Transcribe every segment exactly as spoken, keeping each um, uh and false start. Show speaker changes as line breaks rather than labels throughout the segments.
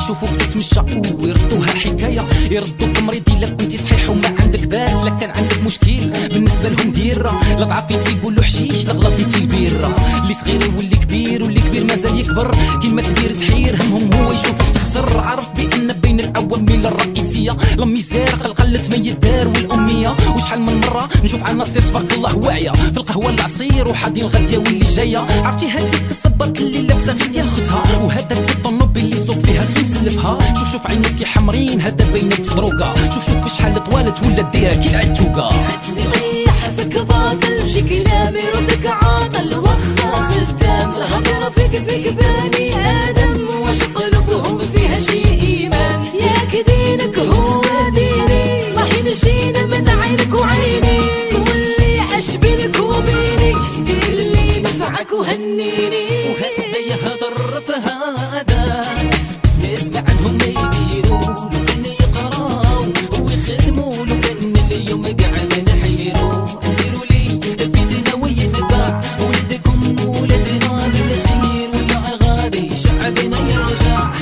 يشوفوك تتمشى ويردوها حكايه، يردوك مريض الا كنتي صحيح وما عندك باس. لا كان عندك مشكل بالنسبه لهم ديره، لا ضعفيتي يقولوا حشيش، لا غلطيتي البيره. اللي صغير يولي كبير واللي كبير مازال يكبر، كيما تدير تحير همهم هو يشوفك تخسر. عرف بان بين العوامل الرئيسيه لا ميزير قلقلة ما يدار والاميه. وشحال من مره نشوف عناصر تبارك الله واعيه في القهوه العصير وحاضين الغديه واللي جايه. عرفتي هذيك الصباط اللي لابسه غير ديال خوتها، وهذاك الطوموبيل اللي سوق فيها خمس لفها. شوف شوف عينك حمرين هذا باينه تدروكا، شوف شوف في شحال طوالت ولا دايره كي العتوكه.
اللي طيح فيك باطل شي كلام يردك عاطل، واخا خدام الهضره فيك فيك بني ادم، واش قلوبهم فيها شي ايمان. ياك دينك هو ديني، الله ينجينا من عينك وعيني، واللي عاش بينك وبيني دير اللي نفعك وهنيني.
وهذا يهضر في هذا ناس بعدهم ما يديروا، لو كان يقراو ويخدموا، لو كان اليوم قاع ما نحيروا. نديروا لي فيدنا وينفع ولدكم ولدنا بالخير، ولا غادي شعبنا يرجع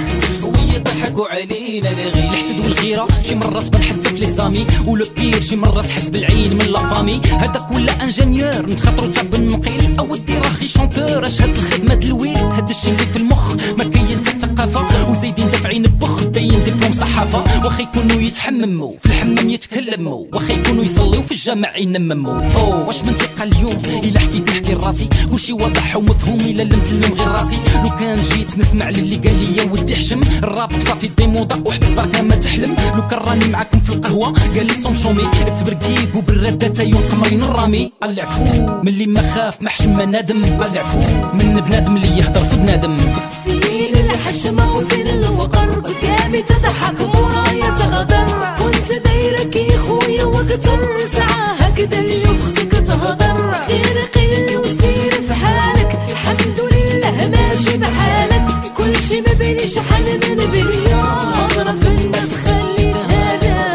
ويضحكوا علينا الغير. الحسد والغيره شي مرات بان حتى في لي زامي، ولو بير شي مرات تحس بالعين من لا فامي. هذاك ولا انجينيور نتخاطروا تا بالنقيل، اودي راهي شونتور اش هاد الخدمه د الويل. هاد الشي اللي في المخ ما كاين حتى الثقافه، وزايدين دافعين بخ داين دبلوم صحافه. واخا يكونوا يتحمموا في الحمام يتكلموا، واخا يكونوا يصليو في الجامع ينمموا. او واش من ثقه اليوم الا حكيت نحكي راسي، كلشي واضح ومفهوم الا لمت اللوم غير راسي. لو كان جيت نسمع للي قال لي يا ودي حشم الراب صافي ديموضه وحبس بركه ما تحلم. لو كان راني معاكم في القهوه قال لي صوم شومي تبرقيق وبالردة يوم قمرين الرامي. العفو من اللي ما خاف ما حشم ما ندم، العفو من بنادم اللي يهضر في بنادم.
فين الحشمه وفين الوقر، قدامي تضحك ورايا تغدر. كنت دايرك يا خويا واكتر، ساعه هكذا اليوم اختك تهضر. غير قيل وسير في حالك، الحمد لله ماشي بحالك. كل شي ما بيني شحال من بليون هضره في الناس خليتها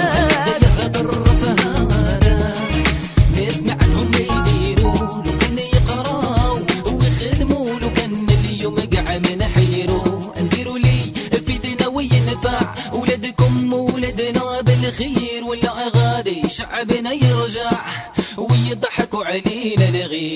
لك.
يهضر في هذا ناس ما عندهم ما يديروا، لو كان يقراو ويخدموا، لو كان اليوم قاع ما نحيروا. نديروا لي فيدنا وينفع ولادكم ولادنا بالخير، ولا غادي شعبنا يرجع ويضحكوا علينا الغير.